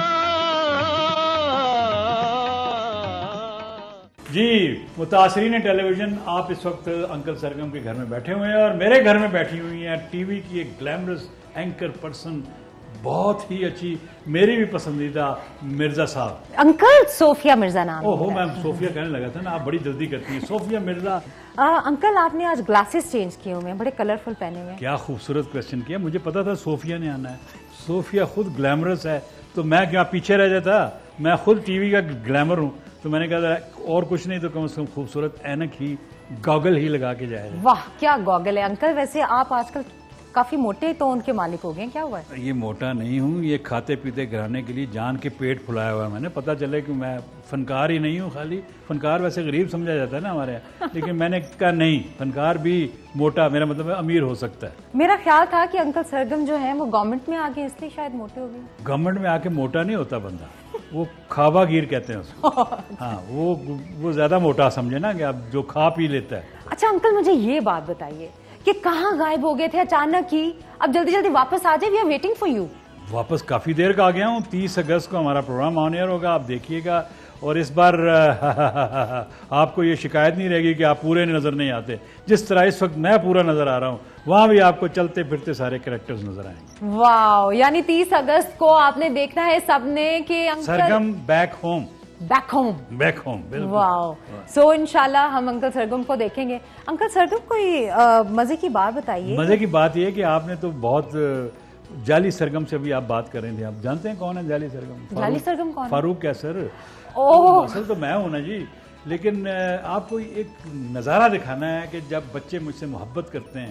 जी, मुतासरीन टेलीविजन, आप इस वक्त अंकल सरगम के घर में बैठे हुए हैं और मेरे घर में बैठी हुई हैं टीवी की एक ग्लैमरस एंकर पर्सन, बहुत ही अच्छी, मेरी भी पसंदीदा मिर्जा साहब। अंकल सोफिया मिर्जा नाम ओहो, है। मैं सोफिया कहने लगा था ना, आप बड़ी जल्दी करती हैं। सोफिया मिर्जा। आ, अंकल आपने आज ग्लासेस चेंज किए हुए हैं, बड़े कलरफुल पहने हुए हैं। क्या खूबसूरत क्वेश्चन किया, मुझे पता था सोफिया ने आना है। सोफिया खुद ग्लैमरस है, तो मैं क्या पीछे रह जाता? मैं खुद टीवी का ग्लैमर हूँ, तो मैंने कहा और कुछ नहीं तो कम से कम खूबसूरत ऐनक ही, गॉगल ही लगा के जाए। वाह क्या गॉगल है अंकल। वैसे आप आजकल काफी मोटे तो उनके मालिक हो गए, क्या हुआ है? ये मोटा नहीं हूँ, ये खाते पीते घराने के लिए जान के पेट फुलाया हुआ है मैंने। पता चले कि मैं फनकार ही नहीं हूँ खाली। फनकार वैसे गरीब समझा जाता है ना हमारे यहाँ, लेकिन मैंने कहा नहीं, फनकार भी मोटा, मेरा मतलब है अमीर हो सकता है। मेरा ख्याल था कि अंकल सरगम जो है वो गवर्नमेंट में आ गए इसलिए शायद मोटे हो गए। गवर्नमेंट में आके मोटा नहीं होता बंदा, वो खाबागीर कहते हैं उसको। हाँ, वो वो ज्यादा मोटा समझे ना कि आप जो खा पी लेता है। अच्छा अंकल, मुझे ये बात बताइए कि कहाँ गायब हो गए थे अचानक ही? अब जल्दी जल्दी वापस आ जाए, we are waiting for you. वापस काफी देर का आ गया हूँ। तीस अगस्त को हमारा प्रोग्राम ऑन एयर होगा, आप देखिएगा। और इस बार आपको ये शिकायत नहीं रहेगी कि आप पूरे नजर नहीं आते। जिस तरह इस वक्त मैं पूरा नजर आ रहा हूँ, वहां भी आपको चलते फिरते सारे कैरेक्टर्स नजर आएंगे। वाह, यानी तीस अगस्त को आपने देखना है सबने कि uncle Sargam back home. Back home. Back home, बिल्कुल। वाह, सो इंशाल्लाह हम अंकल सरगम को देखेंगे। अंकल सरगम, कोई अ, मजे की बात बताइए। मजे की बात यह है कि आपने तो बहुत अ, जाली सरगम से भी आप बात कर रहे थे। आप जानते हैं कौन है जाली सरगम? जाली सरगम कौन है? फारूक कैसर। ओह। असल तो मैं हूं ना जी, लेकिन अ, आपको एक नज़ारा दिखाना है कि जब बच्चे मुझसे मोहब्बत करते हैं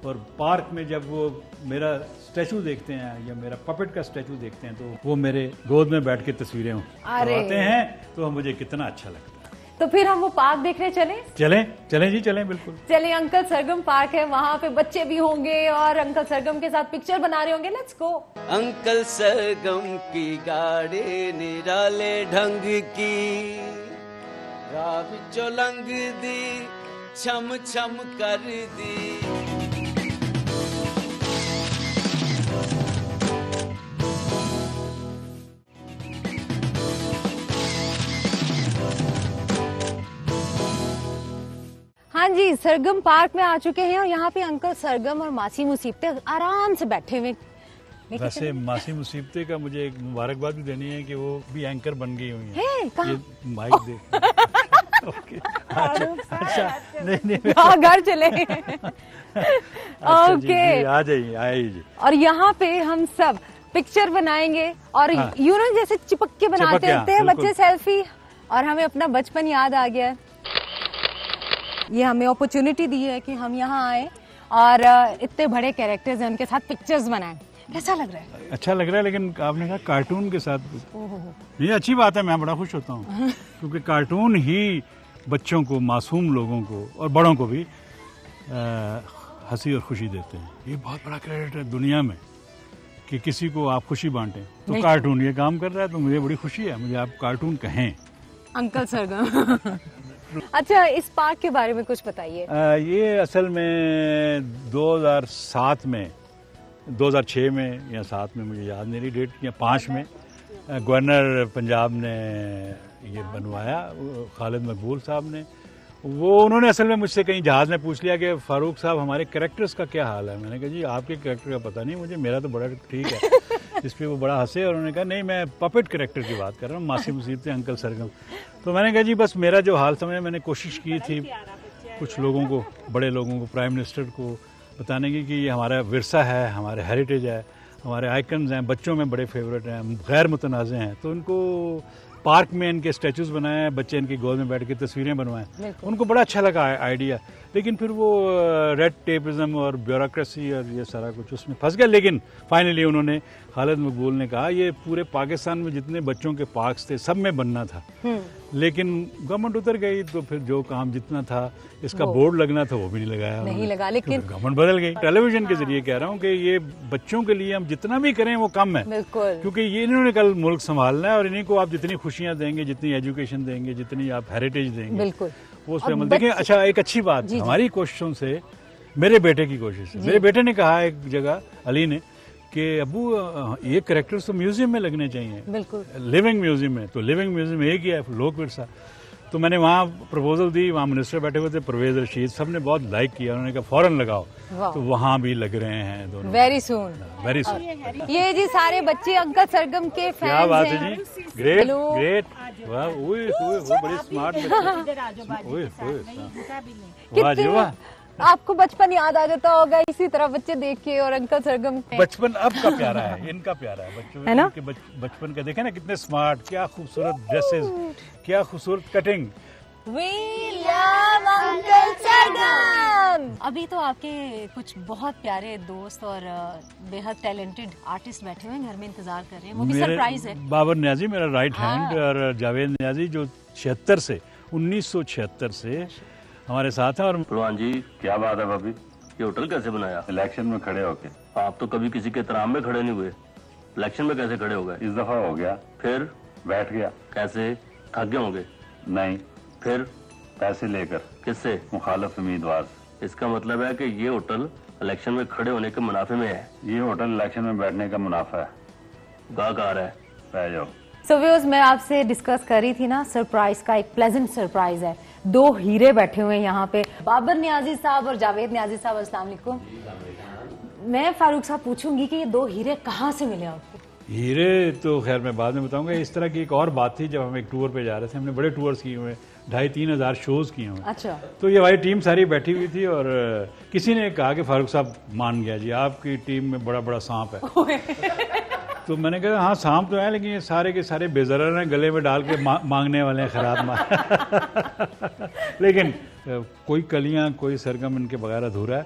और पार्क में जब वो मेरा स्टैचू देखते हैं या मेरा पपेट का स्टैचू देखते हैं तो वो मेरे गोद में बैठ के तस्वीरें करवाते हैं तो मुझे कितना अच्छा लगता है। तो फिर हम वो पार्क देखने चले? चलें चलें जी चलें, बिल्कुल चलिए। अंकल सरगम पार्क है, वहाँ पे बच्चे भी होंगे और अंकल सरगम के साथ पिक्चर बना रहे होंगे। Let's go. अंकल सरगम की गाड़ी निराले ढंग की, राह विचों लंघ दी छम छम कर दी। हाँ जी, सरगम पार्क में आ चुके हैं और यहाँ पे अंकल सरगम और मासी मुसीबते आराम से बैठे हुए। वैसे मासी मुसीबते का मुझे एक मुबारकबाद भी देनी है कि वो भी एंकर बन गई हुई है। है ये माइक देख ओके अच्छा अच्छा नहीं नहीं हाँ, घर चले। ओके आ जाइए आइए जी। और यहाँ पे हम सब पिक्चर बनाएंगे और हाँ। यू नो जैसे चिपक के बनाते चिपक, रहते हैं हाँ, बच्चे सेल्फी, और हमें अपना बचपन याद आ गया है। ये हमें अपॉर्चुनिटी दी है कि हम यहाँ आए और इतने बड़े कैरेक्टर्स हैं उनके साथ पिक्चर्स बनाएं। कैसा लग रहा है? अच्छा लग रहा है, लेकिन आपने कहा कार्टून के साथ, ये अच्छी बात है, मैं बड़ा खुश होता हूँ क्योंकि कार्टून ही बच्चों को, मासूम लोगों को और बड़ों को भी हंसी और खुशी देते हैं। ये बहुत बड़ा क्रेडिट है दुनिया में कि किसी को आप खुशी बांटें, तो कार्टून ये काम कर रहा है, तो मुझे बड़ी खुशी है। मुझे आप कार्टून कहें अंकल सरगम। अच्छा, इस पार्क के बारे में कुछ बताइए। ये असल में दो हज़ार सात में, दो हज़ार छह में या सात में, मुझे याद नहीं रही डेट, या पाँच में गवर्नर पंजाब ने ये बनवाया, खालिद मकबूल साहब ने। वो उन्होंने असल में मुझसे कहीं जहाज़ में पूछ लिया कि फारूक साहब हमारे कैरेक्टर्स का क्या हाल है। मैंने कहा जी आपके कैरेक्टर का पता नहीं मुझे, मेरा तो बड़ा ठीक है। इस पर वो बड़ा हंसे और उन्होंने कहा नहीं मैं पपेट कैरेक्टर की बात कर रहा हूँ, मासी मुसीबतें अंकल सरगम। तो मैंने कहा जी बस मेरा जो हाल समझ, मैंने कोशिश की थी कुछ लोगों को, बड़े लोगों को, प्राइम मिनिस्टर को बताने की कि ये हमारा विरसा है, हमारे हेरिटेज है, हमारे आइकन्स हैं, बच्चों में बड़े फेवरेट हैं, गैर मुतनाज़े हैं, तो उनको पार्क में इनके स्टैचूज बनाए, बच्चे इनकी गोद में बैठ के तस्वीरें बनवाएं। उनको बड़ा अच्छा लगा आइडिया, लेकिन फिर वो रेड टेपिज्म और ब्यूरोक्रेसी और ये सारा कुछ उसमें फंस गया। लेकिन फाइनली उन्होंने, खालिद मकबूल ने कहा ये पूरे पाकिस्तान में जितने बच्चों के पार्क्स थे सब में बनना था, लेकिन गवर्नमेंट उतर गई, तो फिर जो काम जितना था इसका बोर्ड लगना था वो भी नहीं लगाया, नहीं लगा। लेकिन गवर्नमेंट बदल गई। टेलीविजन के जरिए कह रहा हूँ कि ये बच्चों के लिए हम जितना भी करें वो कम है, बिल्कुल, क्योंकि ये इन्होंने कल मुल्क संभालना है और इन्हीं को आप जितनी खुशियां देंगे, जितनी एजुकेशन देंगे, जितनी आप हेरिटेज देंगे, बिल्कुल वो उस पर अमल। देखिए अच्छा, एक अच्छी बात हमारी कोशिशों से, मेरे बेटे की कोशिश से, मेरे बेटे ने कहा एक जगह, अली ने, कि अबू ये कैरेक्टर्स तो म्यूजियम में लगने चाहिए, बिल्कुल लिविंग म्यूजियम में। तो लिविंग म्यूजियम एक ही है, लोक विरसा। तो मैंने वहाँ प्रपोजल दी, वहाँ मिनिस्टर बैठे हुए थे, परवेज रशीद, सब ने बहुत लाइक किया, उन्होंने कहा फौरन लगाओ, तो वहाँ भी लग रहे हैं दोनों। Very soon, very soon. ये जी सारे बच्चे अंकल सरगम के फैंस हैं। क्या बात है जी, ग्रेट ग्रेट, वाह, ओए ओए वो बड़ी स्मार्ट बच्चे, ओए ओए वाह जी वाह। आपको बचपन याद आ जाता होगा इसी तरह बच्चे देख के, और अंकल सरगम बचपन अब का प्यारा है, इनका प्यारा है, बच्चों है ना, बच, बचपन का देखे ना कितने स्मार्ट, क्या खूबसूरत ड्रेसेस, क्या खूबसूरत cutting. We love uncle Sargam. अभी तो आपके कुछ बहुत प्यारे दोस्त और बेहद टैलेंटेड आर्टिस्ट बैठे हुए हैं घर में, इंतजार कर रहे हैं, वो भी सरप्राइज है। बाबर न्याजी मेरा राइट हैंड, और जावेद न्याजी जो छिहत्तर से उन्नीस सौ छिहत्तर से हमारे साथ हैं। और पहलवान जी क्या बात है भाभी, ये होटल कैसे बनाया? इलेक्शन में खड़े होके। आप तो कभी किसी के तराम में खड़े नहीं हुए, इलेक्शन में कैसे खड़े हो गए? इस दफा हो गया। फिर बैठ गया। कैसे? थक गए होंगे? नहीं। फिर पैसे लेकर। किससे? मुखालिफ उम्मीदवार। इसका मतलब है कि ये होटल इलेक्शन में खड़े होने के मुनाफे में है। ये होटल इलेक्शन में बैठने का मुनाफा है। गाहक आ रहा है, रह जाओ। सो व्यूअर्स, मैं आपसे डिस्कस कर रही थी ना, सरप्राइज का एक प्लेजेंट सरप्राइज है। दो हीरे बैठे हुए हैं यहाँ पे, बाबर न्याजी साहब और जावेद न्याजी साहब। अस्सलाम वालेकुम। मैं फारूक साहब पूछूंगी कि ये दो हीरे कहाँ से मिले आपको? हीरे तो खैर मैं बाद में बताऊंगा। इस तरह की एक और बात थी, जब हम एक टूर पे जा रहे थे, हमने बड़े टूर्स किए हुए, ढाई तीन हजार शोज किए हुए। अच्छा। तो ये हमारी टीम सारी बैठी हुई थी और किसी ने कहा कि फारूक साहब मान गया जी, आपकी टीम में बड़ा बड़ा सांप है। तो मैंने कहा हाँ सांप तो है, लेकिन ये सारे के सारे बेजरर हैं, गले में डाल के मा, मांगने वाले हैं खैरात मांग। लेकिन कोई कलियां, कोई सरगम इनके बगैर अधूरा है।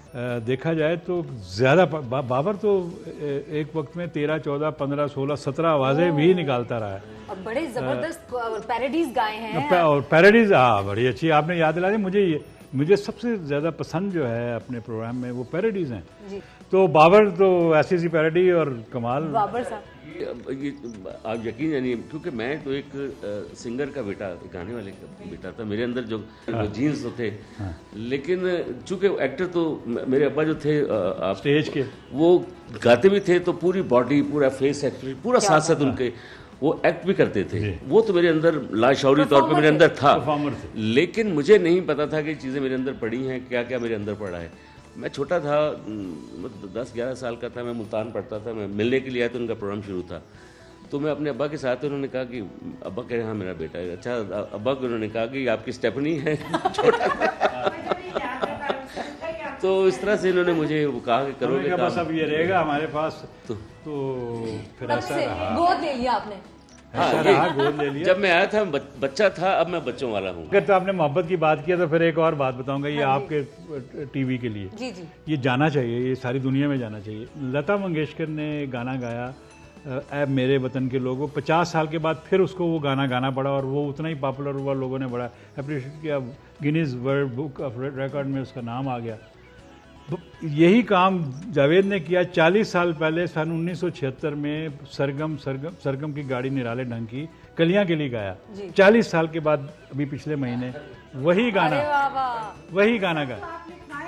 देखा जाए तो ज़्यादा बा, बाबर तो एक वक्त में तेरह चौदह पंद्रह सोलह सत्रह आवाज़ें भी निकालता रहा है और बड़े ज़बरदस्त पैरोडीज गाए हैं। और पैरोडीज, हाँ बड़ी अच्छी आपने याद दिला दी मुझे। ये मुझे सबसे ज़्यादा पसंद जो है अपने प्रोग्राम में वो पैरोडीज हैं जी। तो बाबर तो ऐसी ऐसी पैरोडी और कमाल। बाबर साहब ये आप यकीन जानिए, क्योंकि मैं तो एक आ, सिंगर का बेटा, गाने वाले का बेटा था, मेरे अंदर जो हाँ। जीन्स तो थे हाँ। लेकिन चूंकि एक्टर तो मेरे अब्बा जो थे आप स्टेज के वो गाते भी थे, तो पूरी बॉडी पूरा फेस एक्सप्रेशन पूरा साथ साथ उनके वो एक्ट भी करते थे। वो तो मेरे अंदर लाशौरी तौर पे मेरे अंदर था, लेकिन मुझे नहीं पता था कि चीज़ें मेरे अंदर पड़ी हैं, क्या क्या मेरे अंदर पड़ा है। मैं छोटा था, दस ग्यारह साल का था, मैं मुल्तान पढ़ता था, मैं मिलने के लिए आया तो उनका प्रोग्राम शुरू था। तो मैं अपने अब्बा के साथ, उन्होंने कहा कि अब्बा कह रहे हाँ मेरा बेटा है। अच्छा अब्बा को उन्होंने कहा कि आपकी स्टेपनी है छोटा तो इस तरह से इन्होंने मुझे वो कहा कि करोगे बस अब ये रहेगा हमारे पास तो, तो फिर ऐसा रहा। गोद ले लिया आपने। हाँ, रहा, गोद ले लिया। जब मैं आया था बच्चा था, अब मैं बच्चों वाला हूँ। अगर तो आपने मोहब्बत की बात की तो फिर एक और बात बताऊंगा, ये हाँ आपके टीवी के लिए जी जी। ये जाना चाहिए, ये सारी दुनिया में जाना चाहिए। लता मंगेशकर ने गाना गाया ऐ मेरे वतन के लोगों, पचास साल के बाद फिर उसको वो गाना गाना पड़ा और वो उतना ही पॉपुलर हुआ, लोगों ने बड़ा अप्रिशिएट किया, Guinness world book of record में उसका नाम आ गया। यही काम जावेद ने किया चालीस साल पहले, सन उन्नीस सौ छिहत्तर में सरगम सरगम सरगम की गाड़ी निराले ढंग की कलियां के लिए गाया। चालीस साल के बाद अभी पिछले महीने वही गाना वही गाना गाया,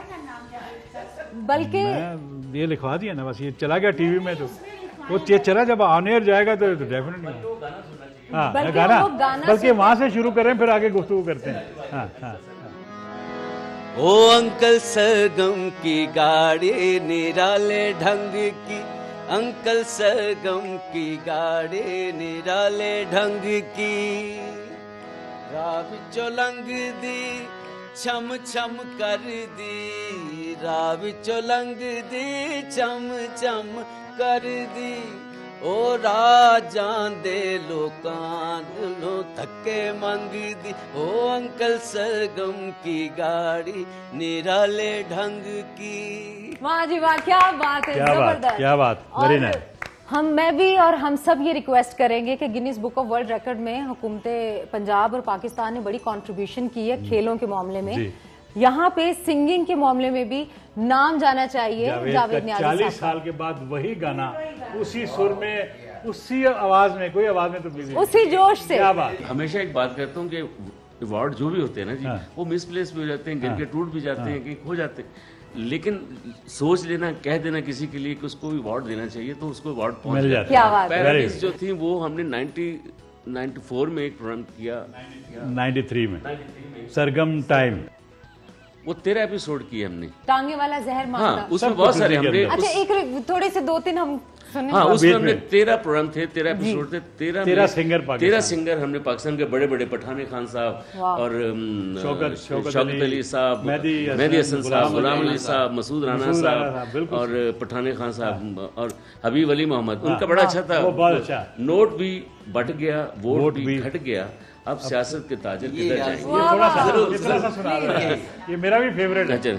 बल्कि ये लिखवा दिया ना, बस ये चला गया टीवी में। तो वो चला जब ऑन एयर जाएगा तो डेफिनेटली हाँ गाना, बल्कि वहां से शुरू करें फिर आगे गुफ्तगू करते हैं। हाँ हाँ ओ अंकल सरगम की गाड़ी निराले ढंग की, अंकल सरगम की गाड़ी निराले ढंग की, राह विचों लंघ दी छम छम कर दी, राह विचों लंघ दी छम छम कर दी, ओ राजां दे लोकां दिलों थके मंग दी, ओ अंकल सरगम की गाड़ी निराले ढंग की। वाह जी वाह, क्या बात है, क्या बात, क्या बात, वेरी नाइस। हम मैं भी और हम सब ये रिक्वेस्ट करेंगे कि Guinness book of world record में हुकूमत पंजाब और पाकिस्तान ने बड़ी कंट्रीब्यूशन की है खेलों के मामले में, यहाँ पे सिंगिंग के मामले में भी नाम जाना चाहिए। जावेद नियाज़ी चालीस साल के बाद वही गाना उसी सुर में, उसी आवाज में, कोई आवाज में तो उसी जोश से। क्या बात। हमेशा एक बात करता हूँ कि अवार्ड जो भी होते हैं ना जी, हाँ। वो मिसप्लेस भी हो जाते हैं, गिर के टूट भी जाते हाँ। हैं, कहीं खो जाते हैं, लेकिन सोच लेना, कह देना किसी के लिए कि उसको अवार्ड देना चाहिए तो उसको अवार्ड पहुंच जाता है। क्या बात। पैराडाइज जो थी वो हमने नाइन्टी नाइन्टी फोर में एक प्रोग्राम किया, नाइन्टी थ्री में सरगम टाइम, वो तेरह एपिसोड किए हमने। टांगे वाला जहर मारता, हाँ, उसमें बहुत सारे हमने। अच्छा एक थोड़े से दो तीन हम सुने। हाँ, उसमें हमने तेरह प्रोग्राम थे, तेरह एपिसोड थे, तेरह तेरह सिंगर तेरह सिंगर हमने पाकिस्तान के बड़े बड़े, पठाने खान साहब और शौकत अली साहब, मेहदी हसन साहब, गुलाम अली साहब, मसूद राना साहब और पठाने खान साहब और हबीब अली मोहम्मद। उनका बड़ा अच्छा था। नोट भी बढ़ गया, वोट भी घट गया, अब सियासत के ताजर किधर जाएंगे। ये थोड़ा सा थोड़ा सा सुना रहा है, ये मेरा भी फेवरेट है।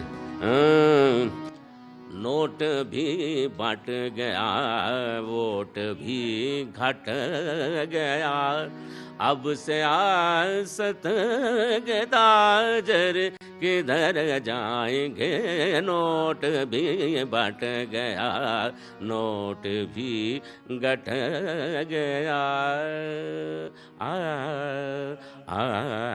नोट भी बट गया, वोट भी घट गया, अब सियासत के ताजर किधर जाएंगे। नोट भी बट गया, नोट भी घट गया, आ, आ,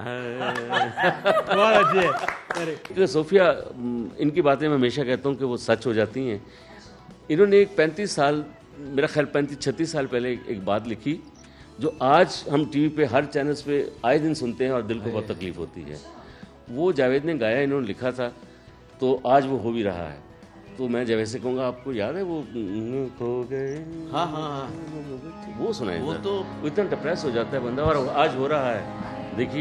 बहुत अच्छे। सोफिया, इनकी बातें मैं हमेशा कहता हूँ कि वो सच हो जाती हैं। इन्होंने एक पैंतीस साल, मेरा ख्याल पैंतीस छत्तीस साल पहले एक बात लिखी जो आज हम टीवी पे हर चैनल्स पे आए दिन सुनते हैं और दिल को बहुत तकलीफ होती है। वो जावेद ने गाया, इन्होंने लिखा था, तो आज वो हो भी रहा है। तो मैं जावेद से कहूँगा, आपको याद है वो खो गए? हाँ हाँ हाँ, वो सुनाए। वो तो इतना डिप्रेस हो जाता है बंदा, और आज हो रहा है। देखिए,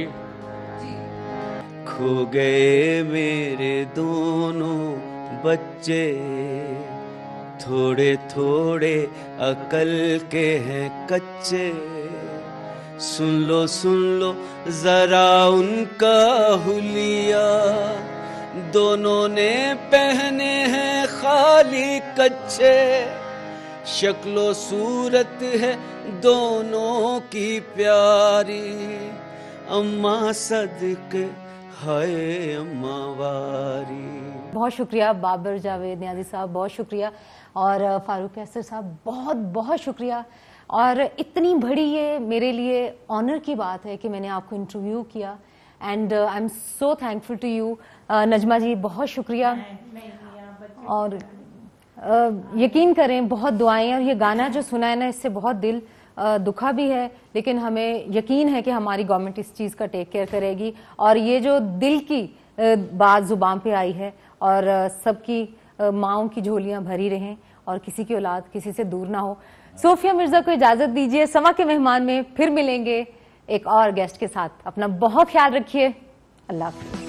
खो गए मेरे दोनों बच्चे, थोड़े थोड़े अकल के हैं कच्चे, सुन लो सुन लो जरा उनका हुलिया, दोनों ने पहने हैं खाली कच्चे, शक्लो सूरत है दोनों की प्यारी, अम्मा सदके हाय अम्मा वारी। बहुत शुक्रिया बाबर जावेद नियाजी साहब, बहुत शुक्रिया, और फारूक कैसर साहब बहुत बहुत शुक्रिया। और इतनी बड़ी ये मेरे लिए ऑनर की बात है कि मैंने आपको इंटरव्यू किया, and I am so thankful to you. Najma ji बहुत शुक्रिया, और uh, यकीन करें बहुत दुआएं, और ये गाना जो सुना है ना इससे बहुत दिल uh, दुखा भी है, लेकिन हमें यकीन है कि हमारी गवर्नमेंट इस चीज़ का टेक केयर करेगी, और ये जो दिल की uh, बात जुबान पे आई है, और uh, सबकी uh, माँओं की झोलियाँ भरी रहें और किसी की औलाद किसी से दूर ना हो। सोफिया मिर्जा को इजाजत दीजिए, समा के मेहमान में फिर मिलेंगे एक और गेस्ट के साथ। अपना बहुत ख्याल रखिए, अल्लाह हाफिज़।